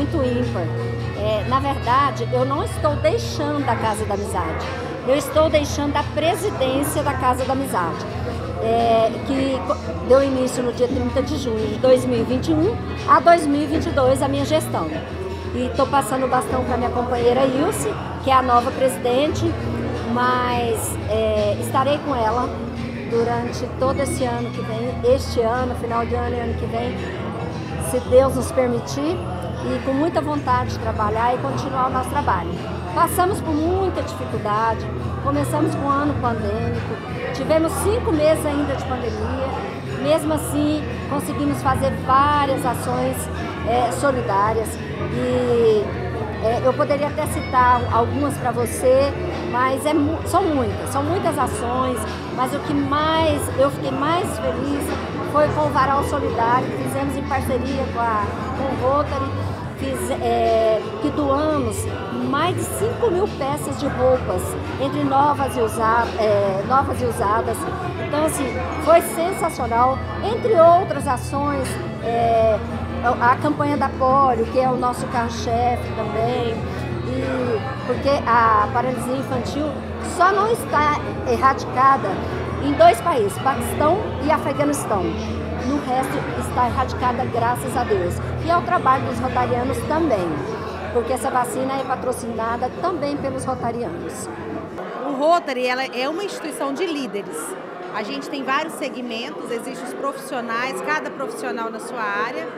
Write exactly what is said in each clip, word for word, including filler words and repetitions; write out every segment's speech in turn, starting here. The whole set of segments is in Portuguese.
muito ímpar. É, na verdade, eu não estou deixando a Casa da Amizade, eu estou deixando a presidência da Casa da Amizade, é, que deu início no dia trinta de junho de dois mil e vinte e um a dois mil e vinte e dois, a minha gestão. E estou passando o bastão para minha companheira Ilse, que é a nova presidente, mas é, estarei com ela durante todo esse ano que vem, este ano, final de ano e ano que vem, se Deus nos permitir, e com muita vontade de trabalhar e continuar o nosso trabalho. Passamos por muita dificuldade, começamos com um ano pandêmico, tivemos cinco meses ainda de pandemia, mesmo assim conseguimos fazer várias ações é, solidárias, e é, eu poderia até citar algumas para você, mas é, são muitas, são muitas ações, mas o que mais, eu fiquei mais feliz foi com o Varal Solidário, que fizemos em parceria com, a, com o Rotary, fiz, é, que doamos mais de cinco mil peças de roupas, entre novas e, usa, é, novas e usadas. Então, assim, foi sensacional, entre outras ações, é, a campanha da polio, que é o nosso carro-chefe também, e porque a paralisia infantil só não está erradicada em dois países, Paquistão e Afeganistão. No resto está erradicada, graças a Deus. E é o trabalho dos rotarianos também, porque essa vacina é patrocinada também pelos rotarianos. O Rotary, ela é uma instituição de líderes. A gente tem vários segmentos, existem os profissionais, cada profissional na sua área,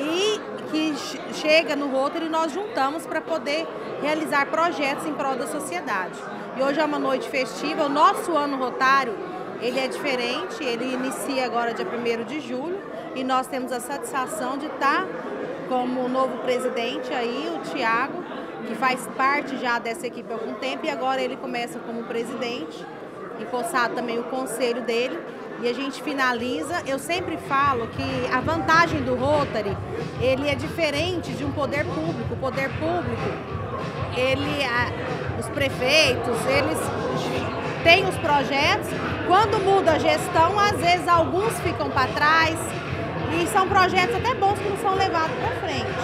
e que chega no Rotary e nós juntamos para poder realizar projetos em prol da sociedade. E hoje é uma noite festiva, o nosso ano rotário, ele é diferente, ele inicia agora dia primeiro de julho, e nós temos a satisfação de estar como novo presidente aí, o Tiago, que faz parte já dessa equipe há algum tempo, e agora ele começa como presidente, e possado também o conselho dele, e a gente finaliza. Eu sempre falo que a vantagem do Rotary, ele é diferente de um poder público. O poder público, ele, a, os prefeitos, eles têm os projetos, quando muda a gestão, às vezes alguns ficam para trás, e são projetos até bons que não são levados para frente.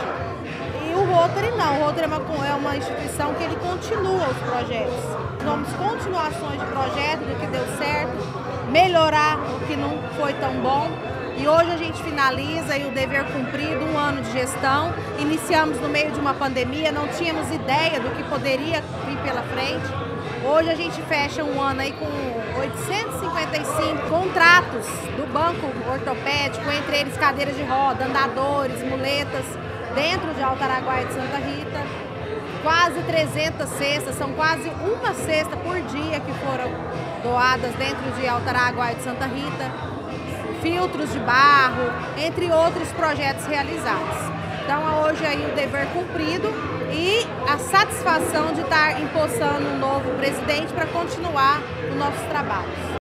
E o Rotary não, o Rotary é uma, é uma instituição que ele continua os projetos. Vamos continuações de projeto, do que deu certo, melhorar o que não foi tão bom. E hoje a gente finaliza aí o dever cumprido, um ano de gestão. Iniciamos no meio de uma pandemia, não tínhamos ideia do que poderia vir pela frente. Hoje a gente fecha um ano aí com oitocentos e cinquenta e cinco contratos do banco ortopédico, entre eles cadeiras de roda, andadores, muletas, dentro de Alto Araguaia e de Santa Rita. Quase trezentas cestas, são quase uma cesta por dia que foram doadas dentro de Alto Araguaia e de Santa Rita. Filtros de barro, entre outros projetos realizados. Então hoje aí o dever cumprido e a satisfação de estar empossando um novo presidente para continuar os nossos trabalhos.